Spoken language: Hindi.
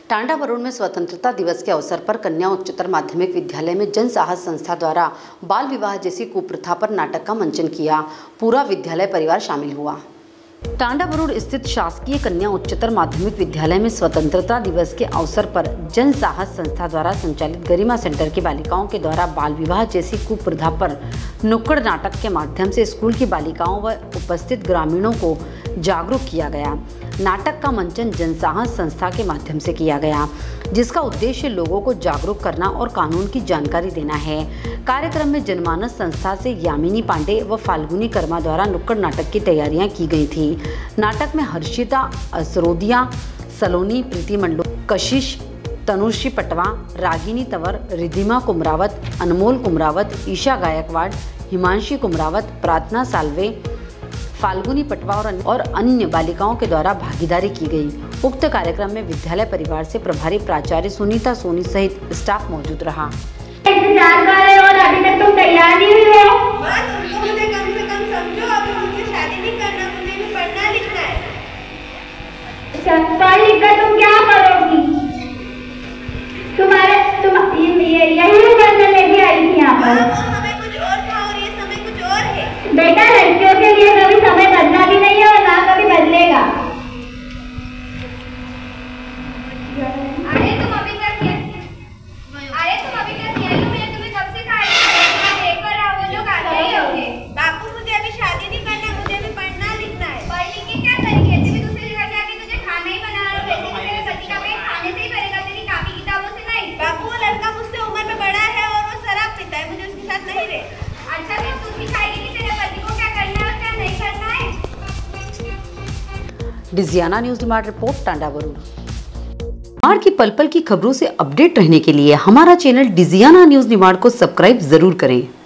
टांडा बरूड में स्वतंत्रता दिवस के अवसर पर कन्या उच्चतर माध्यमिक विद्यालय में जन साहस संस्था द्वारा बाल विवाह जैसी कुप्रथा पर नाटक का मंचन किया। पूरा विद्यालय परिवार शामिल हुआ। टांडा बरूड स्थित शासकीय कन्या उच्चतर माध्यमिक विद्यालय में स्वतंत्रता दिवस के अवसर पर जन साहस संस्था द्वारा संचालित गरिमा सेंटर की बालिकाओं के द्वारा बाल विवाह जैसी कुप्रथा पर नुक्कड़ नाटक के माध्यम से स्कूल की बालिकाओं व उपस्थित ग्रामीणों को जागरूक किया गया। नाटक का मंचन जनसाहस संस्था के माध्यम से किया गया, जिसका उद्देश्य लोगों को जागरूक करना और कानून की जानकारी देना है। कार्यक्रम में जनमानस संस्था से यामिनी पांडे व फाल्गुनी कर्मा द्वारा नुक्कड़ नाटक की तैयारियां की गई थी। नाटक में हर्षिता असरोदिया, सलोनी, प्रीति मंडो, कशिश, तनुश्री पटवा, रागिनी तंवर, रिधिमा कुमरावत, अनमोल कुमरावत, ईशा गायकवाड़, हिमांशी कुमरावत, प्रार्थना साल्वे, फाल्गुनी पटवा और अन्य बालिकाओं के द्वारा भागीदारी की गई। उक्त कार्यक्रम में विद्यालय परिवार से प्रभारी प्राचार्य सुनीता सोनी सहित स्टाफ मौजूद रहा। और अभी तक तुम तैयार नहीं हुए हो? मुझे कम से कम समझो, अभी मुझे शादी नहीं करना, मुझे भी पढ़ना लिखना है। अच्छा, पढ़ लिख कर तुम क्या करोगी? यही करने लेके आई थी यहाँ पर। वो समय कुछ और था और ये समय कुछ और है। बेटा, लड़कियों के लिए कभी समय बदला भी नहीं है और ना कभी बदलेगा। अरे तुम अभी तक मुझे तुम्हें कब सिखाया? देखकर वो लोग आते ही होंगे। बापू, मुझे अभी शादी नहीं करना, मुझे भी पढ़ना लिखना है। पढ़ लिख के क्या करेंगे? भी दूसरे घर जाके तुझे खाना ही बनाना है। वैसे भी तेरे पति का पेट खाने से ही भरेगा, तेरी कापी किताबों से नहीं। बापू, वो लड़का मुझसे उम्र में बड़ा है और वो शराब पीता है, मुझे उसके साथ नहीं रहे। अच्छा, तो तू सिखाएगी कि तेरे पति को क्या करना है और क्या नहीं करना है? Digiana news demand report, Tanda Barud. Nimar की पल पल की खबरों से अपडेट रहने के लिए हमारा चैनल डिजियाना न्यूज़ निमाड़ को सब्सक्राइब जरूर करें।